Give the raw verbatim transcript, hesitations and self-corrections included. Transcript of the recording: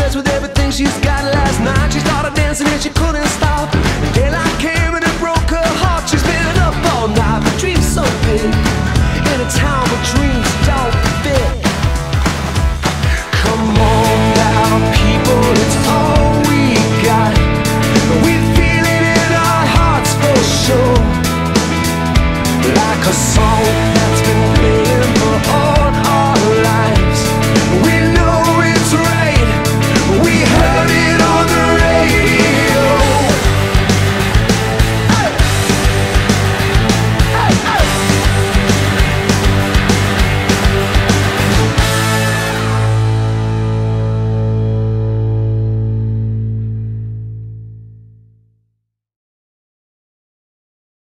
impressed with everything she's got. Last night she started dancing and she couldn't stop. The daylight came and it broke her heart. She's been up all night, but dreams so big in a town of dreams.